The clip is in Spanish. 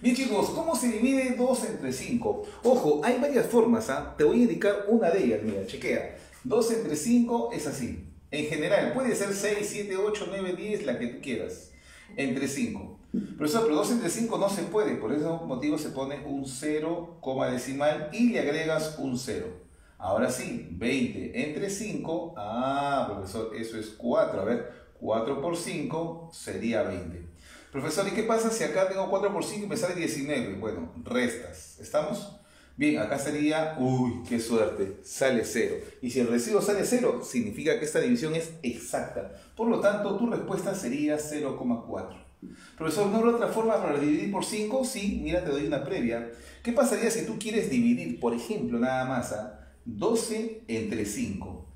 Bien chicos, ¿cómo se divide 2 entre 5? Ojo, hay varias formas, ¿ah? Te voy a indicar una de ellas, mira, chequea. 2 entre 5 es así. En general, puede ser 6, 7, 8, 9, 10, la que tú quieras. Entre 5. Profesor, pero 2 entre 5 no se puede, por ese motivo se pone un 0, coma decimal y le agregas un 0. Ahora sí, 20 entre 5, profesor, eso es 4. A ver, 4 por 5 sería 20. Profesor, ¿y qué pasa si acá tengo 4 por 5 y me sale 19? Bueno, restas. ¿Estamos? Bien, acá sería, uy, qué suerte, sale 0. Y si el residuo sale 0, significa que esta división es exacta. Por lo tanto, tu respuesta sería 0,4. Profesor, ¿no habrá otra forma para dividir por 5? Sí, mira, te doy una previa. ¿Qué pasaría si tú quieres dividir, por ejemplo, nada más, 12 entre 5?